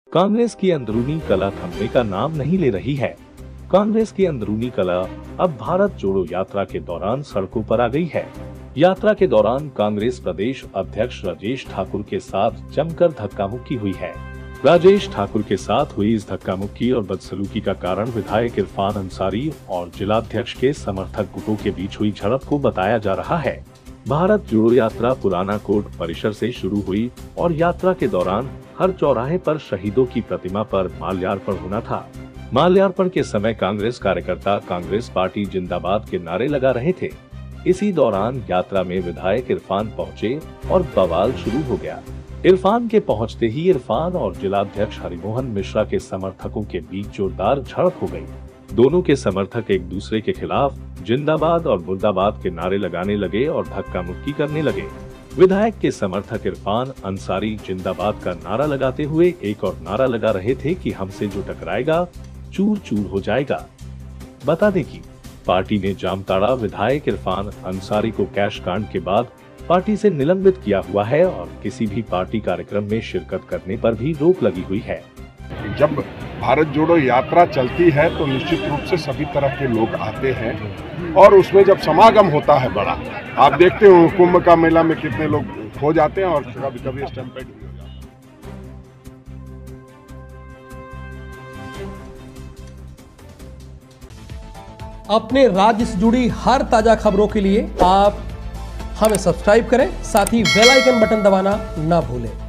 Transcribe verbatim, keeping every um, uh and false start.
कांग्रेस की अंदरूनी कला थमने का नाम नहीं ले रही है। कांग्रेस की अंदरूनी कला अब भारत जोड़ो यात्रा के दौरान सड़कों पर आ गई है। यात्रा के दौरान कांग्रेस प्रदेश अध्यक्ष राजेश ठाकुर के साथ जमकर धक्का मुक्की हुई है। राजेश ठाकुर के साथ हुई इस धक्का मुक्की और बदसलूकी का कारण विधायक इरफान अंसारी और जिलाध्यक्ष के समर्थक गुटों के बीच हुई झड़प को बताया जा रहा है। भारत जोड़ो यात्रा पुराना कोर्ट परिसर से शुरू हुई और यात्रा के दौरान हर चौराहे पर शहीदों की प्रतिमा पर माल्यार्पण होना था। माल्यार्पण के समय कांग्रेस कार्यकर्ता कांग्रेस पार्टी जिंदाबाद के नारे लगा रहे थे। इसी दौरान यात्रा में विधायक इरफान पहुंचे और बवाल शुरू हो गया। इरफान के पहुंचते ही इरफान और जिलाध्यक्ष हरिमोहन मिश्रा के समर्थकों के बीच जोरदार झड़प हो गई। दोनों के समर्थक एक दूसरे के खिलाफ जिंदाबाद और मुर्दाबाद के नारे लगाने लगे और धक्का मुक्की करने लगे। विधायक के समर्थक इरफान अंसारी जिंदाबाद का नारा लगाते हुए एक और नारा लगा रहे थे कि हमसे जो टकराएगा चूर चूर हो जाएगा। बता दें कि पार्टी ने जामताड़ा विधायक इरफान अंसारी को कैश कांड के बाद पार्टी से निलंबित किया हुआ है और किसी भी पार्टी कार्यक्रम में शिरकत करने पर भी रोक लगी हुई है। जब भारत जोड़ो यात्रा चलती है तो निश्चित रूप से सभी तरह के लोग आते हैं और उसमें जब समागम होता है बड़ा, आप देखते हो कुंभ का मेला में कितने लोग हो जाते हैं और कभी कभी स्टैम्पेड भी हो जाता है। अपने राज्य से जुड़ी हर ताजा खबरों के लिए आप हमें सब्सक्राइब करें, साथ ही बेल आइकन बटन दबाना ना भूलें।